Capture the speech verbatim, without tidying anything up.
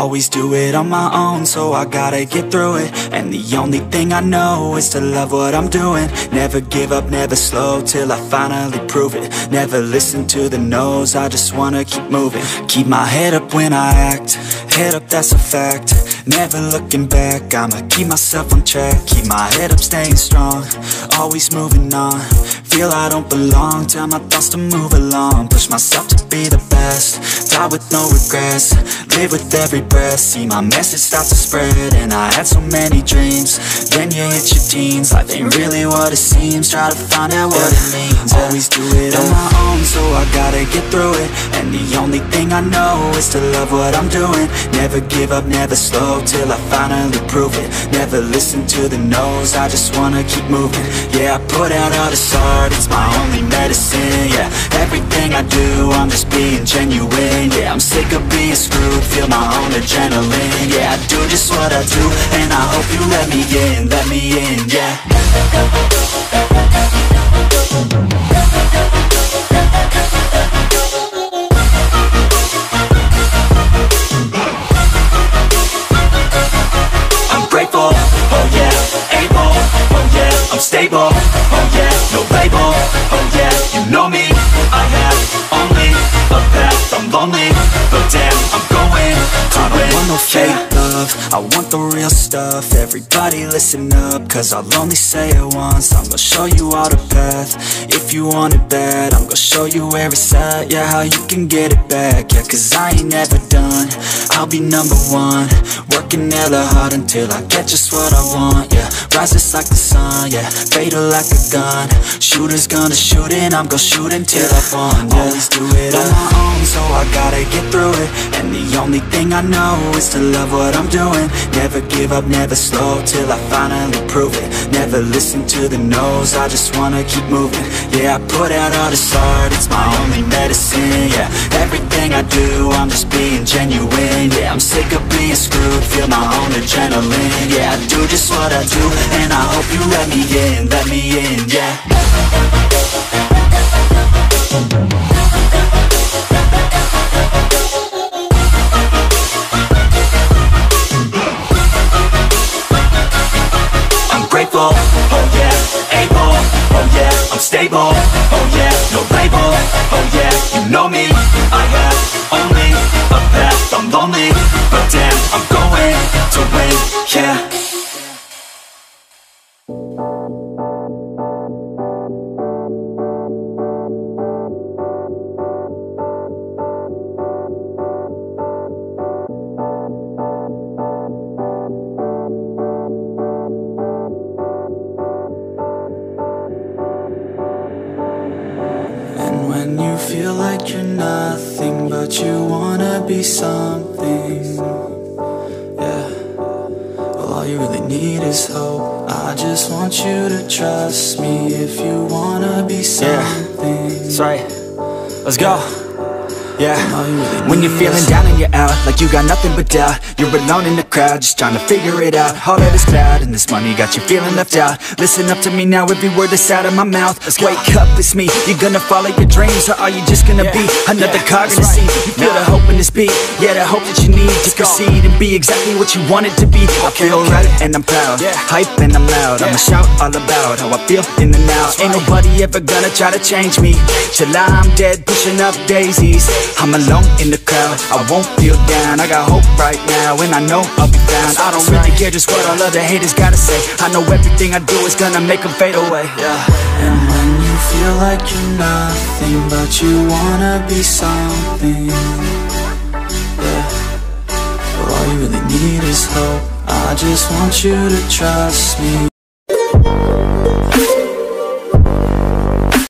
always do it on my own, so I gotta get through it. And the only thing I know is to love what I'm doing. Never give up, never slow, till I finally prove it. Never listen to the no's, I just wanna keep moving. Keep my head up when I act, head up, that's a fact. Never looking back, I'ma keep myself on track. Keep my head up, staying strong, always moving on. Feel I don't belong, tell my thoughts to move along. Push myself to be the best, die with no regrets. Live with every breath, see my message start to spread. And I had so many dreams, then you hit your teens. Life ain't really what it seems, try to find out what it means. Always do it on my own, so I gotta get through it. And the only thing I know is to love what I'm doing. Never give up, never slow, till I finally prove it. Never listen to the no's, I just wanna keep moving. Yeah, I put out all this art, it's my only medicine. Yeah, everything I do, I'm just being genuine. Yeah, I'm sick of being screwed, feel my own adrenaline. Yeah, I do just what I do, and I hope you let me in, let me in, yeah. I'm grateful, oh yeah, able, oh yeah, I'm stable, oh yeah, no label, oh yeah, you know me. I have only a path, I'm lonely, but damn, I'm going to I don't win. Want no fake love, I want the real stuff. Everybody listen up, cause I'll only say it once. I'm gonna show you all the path, if you want it bad. I'm gonna show you where it's at, yeah, how you can get it back. Yeah, cause I ain't never done, I'll be number one. Working hella hard until I get just what I want, yeah. Rises like the sun, yeah, fatal like a gun. Shooters gonna shoot and I'm gonna shoot until I won, yeah. Always do it on my own, so I gotta get through it. And the only thing I know is to love what I'm doing. Never give up, never slow, till I finally prove it. Never listen to the no's, I just wanna keep moving. Yeah, I put out all this art, it's my only medicine. Yeah, everything I do, I'm just being genuine. Yeah, I'm sick of being screwed, feel my own adrenaline. Yeah, I do just what I do, and I hope you let me in, let me in, yeah. I'm grateful, oh yeah, able, oh yeah, I'm stable, oh yeah, no label, oh yeah, you know me. I have only a path, I'm lonely, but damn, I'm going to win, yeah. When you feel like you're nothing, but you wanna be something, yeah. Well, all you really need is hope. I just want you to trust me if you wanna be something. Yeah, that's right. Let's go. Yeah, when you're feeling down and you're out, like you got nothing but doubt. You're alone in the crowd, just trying to figure it out. All of this cloud and this money got you feeling left out. Listen up to me now, every word that's out of my mouth. Wake up, it's me, you're gonna follow your dreams. Or are you just gonna yeah. be another yeah. cog in the scene? You feel the hope in this beat, yeah, the hope that you need to proceed and be exactly what you want it to be. I feel right and I'm proud, yeah. hype and I'm loud. yeah. I'ma shout all about how I feel in the now. Ain't nobody ever gonna try to change me till I'm dead, pushing up daisies. I'm alone in the crowd, I won't feel down. I got hope right now, and I know I'll be found. I don't really care just what all other haters gotta say. I know everything I do is gonna make them fade away, yeah. And when you feel like you're nothing, but you wanna be something, yeah. Well, all you really need is hope. I just want you to trust me